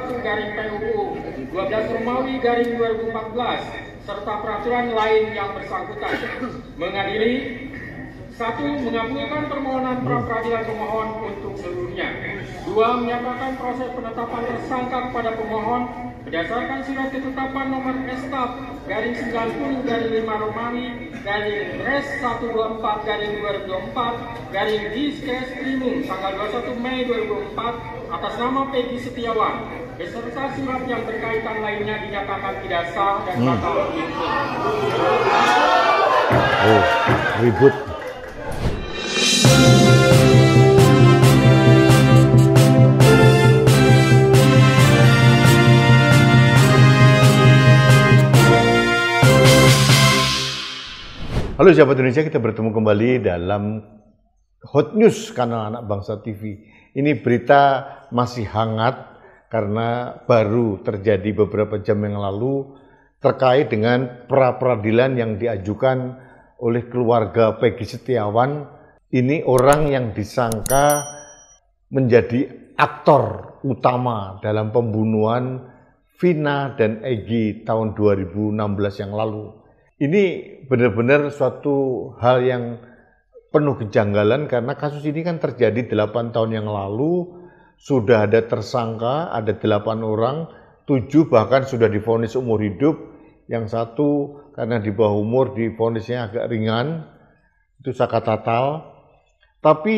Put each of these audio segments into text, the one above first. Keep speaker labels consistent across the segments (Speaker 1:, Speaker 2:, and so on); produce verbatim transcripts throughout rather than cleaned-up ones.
Speaker 1: satu garing P U U dua belas Romawi garing dua ribu empat belas serta peraturan lain yang bersangkutan. Mengadili: satu. Mengabulkan permohonan pra peradilan pemohon untuk seluruhnya. Dua. Menyatakan proses penetapan tersangka kepada pemohon berdasarkan surat ketetapan nomor Estaf garing sembilan puluh garing lima Romawi garing Res seratus dua puluh empat garing dua ribu dua puluh empat garing Diskeskrimum tanggal dua puluh satu Mei dua ribu dua puluh empat atas nama Peggy Setiawan beserta surat yang berkaitan lainnya dinyatakan tidak sah dan batal demi hukum.
Speaker 2: Oh, ribut. Halo sahabat Indonesia, kita bertemu kembali dalam Hot News kanal Anak Bangsa T V. Ini berita masih hangat karena baru terjadi beberapa jam yang lalu terkait dengan pra-peradilan yang diajukan oleh keluarga Peggy Setiawan. Ini orang yang disangka menjadi aktor utama dalam pembunuhan Vina dan Egy tahun dua ribu enam belas yang lalu. Ini benar-benar suatu hal yang penuh kejanggalan karena kasus ini kan terjadi delapan tahun yang lalu, sudah ada tersangka, ada delapan orang, tujuh bahkan sudah divonis umur hidup, yang satu karena di bawah umur divonisnya agak ringan, itu saka tatal. Tapi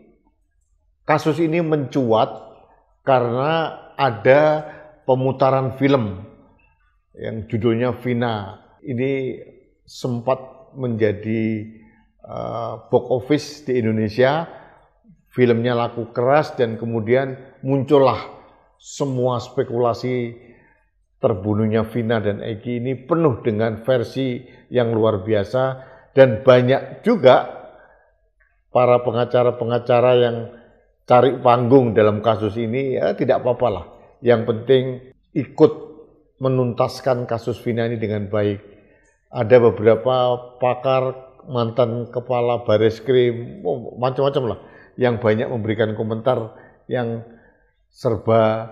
Speaker 2: kasus ini mencuat karena ada pemutaran film yang judulnya Vina. Ini sempat menjadi uh, box office di Indonesia, filmnya laku keras dan kemudian muncullah semua spekulasi terbunuhnya Vina dan Egy ini penuh dengan versi yang luar biasa dan banyak juga para pengacara-pengacara yang cari panggung dalam kasus ini. Ya tidak apa-apa lah, yang penting ikut menuntaskan kasus Vina ini dengan baik. Ada beberapa pakar, mantan kepala Bareskrim, oh, macam-macam lah, yang banyak memberikan komentar yang serba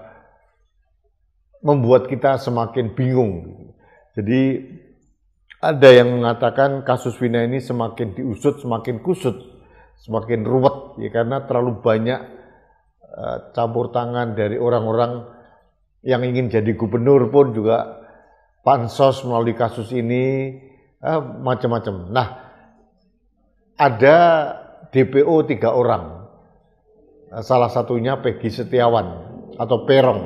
Speaker 2: membuat kita semakin bingung. Jadi ada yang mengatakan kasus Vina ini semakin diusut, semakin kusut, semakin ruwet, ya karena terlalu banyak uh, campur tangan dari orang-orang yang ingin jadi gubernur pun juga pansos melalui kasus ini, eh, macam-macam. Nah, ada D P O tiga orang, salah satunya Peggy Setiawan atau Peron.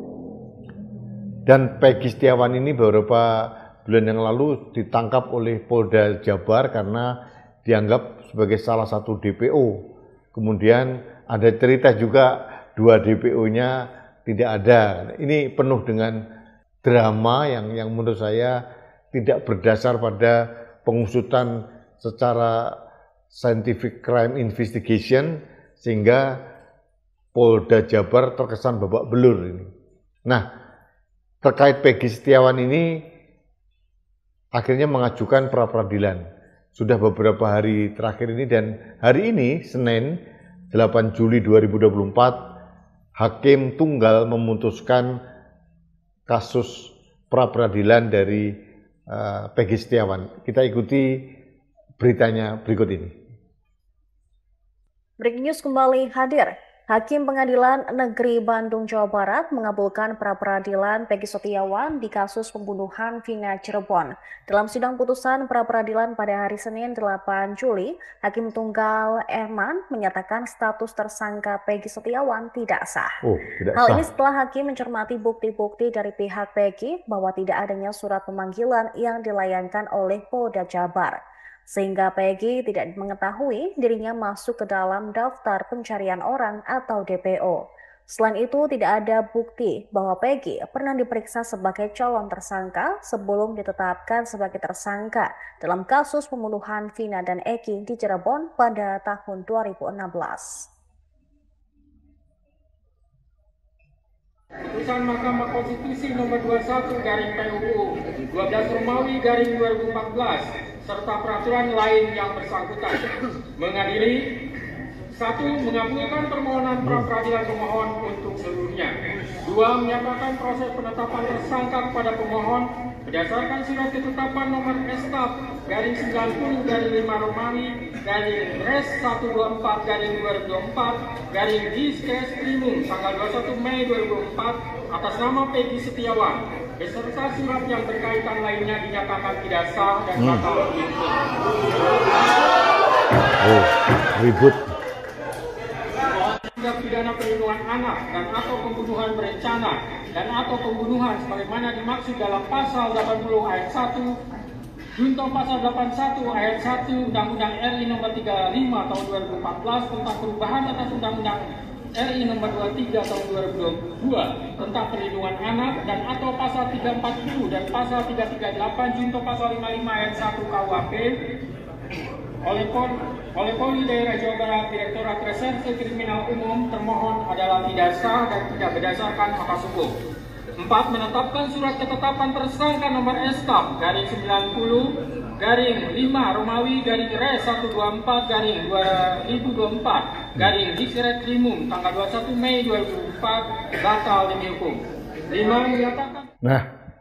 Speaker 2: Dan Peggy Setiawan ini beberapa bulan yang lalu ditangkap oleh Polda Jabar karena dianggap sebagai salah satu D P O. Kemudian ada cerita juga dua D P O-nya tidak ada. Ini penuh dengan drama yang yang menurut saya tidak berdasar pada pengusutan secara scientific crime investigation, sehingga Polda Jabar terkesan babak belur ini. Nah, terkait Peggy Setiawan ini akhirnya mengajukan pra peradilan. Sudah beberapa hari terakhir ini dan hari ini Senin delapan Juli dua ribu dua puluh empat Hakim Tunggal memutuskan kasus pra peradilan dari uh, Peggy Setiawan. Kita ikuti beritanya berikut ini.
Speaker 3: Breaking news kembali hadir. Hakim Pengadilan Negeri Bandung, Jawa Barat mengabulkan pra-peradilan Peggy Setiawan di kasus pembunuhan Vina Cirebon. Dalam sidang putusan pra-peradilan pada hari Senin delapan Juli, Hakim Tunggal Erman menyatakan status tersangka Peggy Setiawan tidak sah.
Speaker 2: Oh, tidak
Speaker 3: Hal
Speaker 2: sah.
Speaker 3: ini setelah Hakim mencermati bukti-bukti dari pihak Peggy bahwa tidak adanya surat pemanggilan yang dilayangkan oleh Polda Jabar, sehingga Peggy tidak mengetahui dirinya masuk ke dalam daftar pencarian orang atau D P O. Selain itu, tidak ada bukti bahwa Peggy pernah diperiksa sebagai calon tersangka sebelum ditetapkan sebagai tersangka dalam kasus pembunuhan Vina dan Egy di Cirebon pada tahun dua ribu enam belas.
Speaker 1: Putusan Mahkamah Konstitusi nomor dua puluh satu garing P U U dua belas Romawi garing dua ribu empat belas serta peraturan lain yang bersangkutan. Mengadili: satu. Mengabulkan permohonan pra peradilan pemohon untuk seluruhnya. Dua, menyatakan proses penetapan tersangka kepada pemohon berdasarkan surat ketetapan nomor Estaf garing sembilan puluh garing lima Romawi garing Res seratus dua puluh empat garing dua ribu dua puluh empat garing Diskrimum tanggal dua puluh satu Mei dua ribu dua puluh empat atas nama Peggy Setiawan beserta surat yang berkaitan lainnya dinyatakan tidak sah dan batal demi hukum.
Speaker 2: Oh, ribut.
Speaker 1: Tindak pidana perlindungan anak dan atau pembunuhan berencana dan atau pembunuhan sebagaimana dimaksud dalam pasal delapan puluh ayat satu junto pasal delapan puluh satu ayat satu Undang-Undang R I nomor tiga puluh lima tahun dua ribu empat belas tentang perubahan atas Undang-Undang R I nomor dua puluh tiga tahun dua ribu dua puluh dua tentang perlindungan anak dan atau pasal tiga ratus empat puluh dan pasal tiga ratus tiga puluh delapan junto pasal lima puluh lima ayat satu K U H P oleh Pol oleh Polri Daerah Jawa Barat Direktorat Reserse Kriminal Umum termohon adalah tidak sah dan tidak berdasarkan atas hukum. Empat, menetapkan surat ketetapan tersangka nomor Estaf garing sembilan puluh garing lima Romawi garing Res seratus dua puluh empat garing dua ribu dua puluh empat garing Diskrimum tanggal dua puluh satu Mei dua ribu dua puluh empat batal demi hukum. Lima, menyatakan.
Speaker 2: Nah,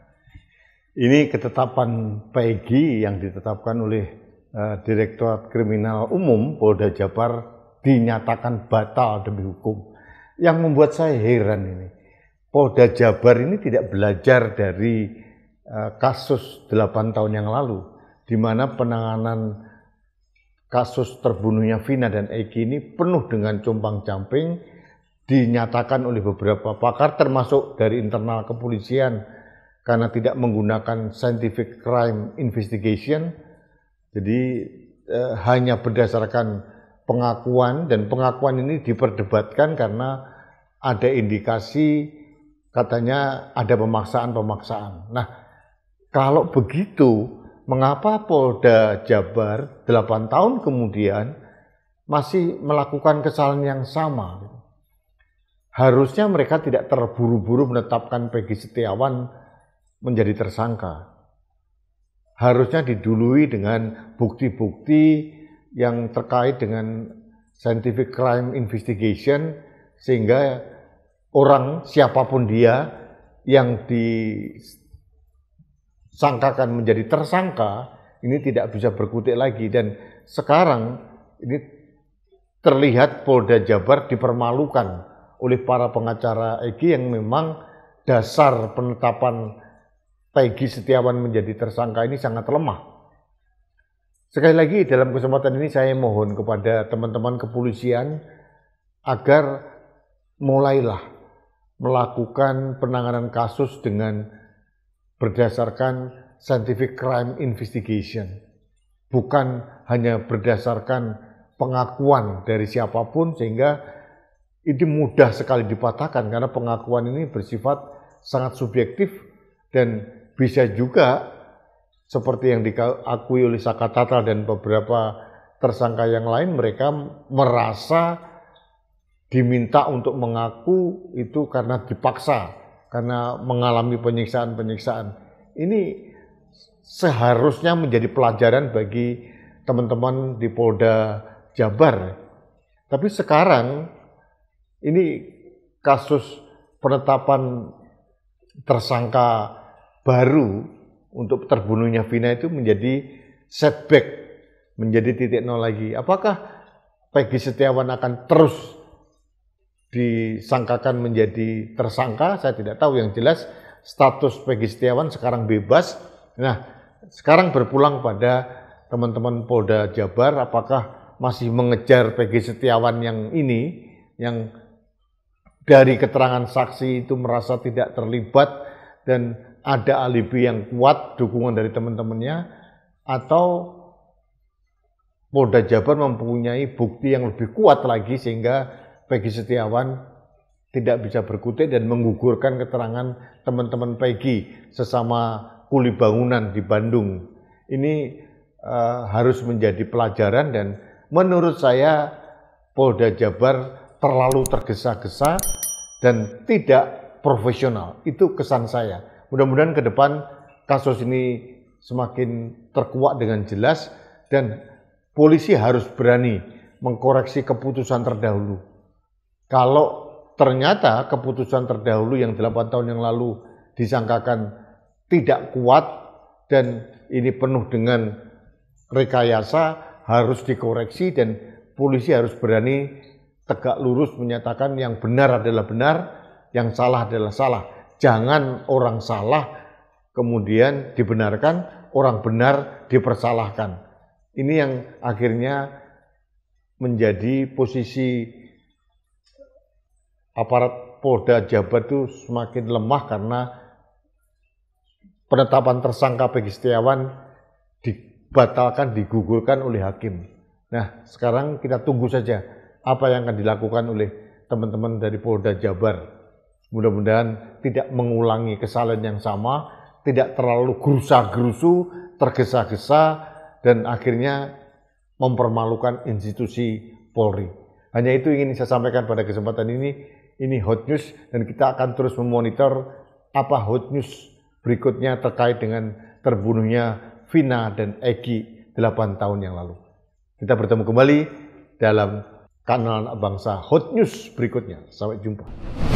Speaker 2: ini ketetapan Peggy yang ditetapkan oleh Uh, Direktorat Kriminal Umum Polda Jabar dinyatakan batal demi hukum. Yang membuat saya heran ini, Polda Jabar ini tidak belajar dari uh, kasus delapan tahun yang lalu, di mana penanganan kasus terbunuhnya Vina dan Eki ini penuh dengan compang-camping, dinyatakan oleh beberapa pakar termasuk dari internal kepolisian karena tidak menggunakan scientific crime investigation. Jadi eh, hanya berdasarkan pengakuan, dan pengakuan ini diperdebatkan karena ada indikasi katanya ada pemaksaan-pemaksaan. Nah, kalau begitu, mengapa Polda Jabar delapan tahun kemudian masih melakukan kesalahan yang sama? Harusnya mereka tidak terburu-buru menetapkan Peggy Setiawan menjadi tersangka. Harusnya didului dengan bukti-bukti yang terkait dengan scientific crime investigation, sehingga orang siapapun dia yang disangkakan menjadi tersangka ini tidak bisa berkutik lagi. Dan sekarang ini terlihat Polda Jabar dipermalukan oleh para pengacara Eki yang memang dasar penetapan Peggy Setiawan menjadi tersangka ini sangat lemah. Sekali lagi dalam kesempatan ini saya mohon kepada teman-teman kepolisian agar mulailah melakukan penanganan kasus dengan berdasarkan scientific crime investigation. Bukan hanya berdasarkan pengakuan dari siapapun, sehingga ini mudah sekali dipatahkan karena pengakuan ini bersifat sangat subjektif dan bisa juga seperti yang diakui oleh Saka Tatal dan beberapa tersangka yang lain, mereka merasa diminta untuk mengaku itu karena dipaksa, karena mengalami penyiksaan-penyiksaan. Ini seharusnya menjadi pelajaran bagi teman-teman di Polda Jabar. Tapi sekarang ini kasus penetapan tersangka baru untuk terbunuhnya Vina itu menjadi setback, menjadi titik nol lagi. Apakah Peggy Setiawan akan terus disangkakan menjadi tersangka? Saya tidak tahu. Yang jelas status Peggy Setiawan sekarang bebas. Nah, sekarang berpulang pada teman-teman Polda Jabar, apakah masih mengejar Peggy Setiawan yang ini, yang dari keterangan saksi itu merasa tidak terlibat dan ada alibi yang kuat, dukungan dari teman-temannya, atau Polda Jabar mempunyai bukti yang lebih kuat lagi sehingga Peggy Setiawan tidak bisa berkutik dan menggugurkan keterangan teman-teman Peggy sesama kuli bangunan di Bandung. Ini uh, harus menjadi pelajaran, dan menurut saya Polda Jabar terlalu tergesa-gesa dan tidak profesional. Itu kesan saya. Mudah-mudahan ke depan kasus ini semakin terkuak dengan jelas dan polisi harus berani mengkoreksi keputusan terdahulu. Kalau ternyata keputusan terdahulu yang delapan tahun yang lalu disangkakan tidak kuat dan ini penuh dengan rekayasa, harus dikoreksi dan polisi harus berani tegak lurus menyatakan yang benar adalah benar, yang salah adalah salah. Jangan orang salah kemudian dibenarkan, orang benar dipersalahkan. Ini yang akhirnya menjadi posisi aparat Polda Jabar itu semakin lemah karena penetapan tersangka Peggy Setiawan dibatalkan, digugurkan oleh hakim. Nah, sekarang kita tunggu saja apa yang akan dilakukan oleh teman-teman dari Polda Jabar. Mudah-mudahan tidak mengulangi kesalahan yang sama, tidak terlalu gerusa-gerusu, tergesa-gesa, dan akhirnya mempermalukan institusi Polri. Hanya itu ingin saya sampaikan pada kesempatan ini. Ini hot news dan kita akan terus memonitor apa hot news berikutnya terkait dengan terbunuhnya Vina dan Egy delapan tahun yang lalu. Kita bertemu kembali dalam kanal Anak Bangsa Hot News berikutnya. Sampai jumpa.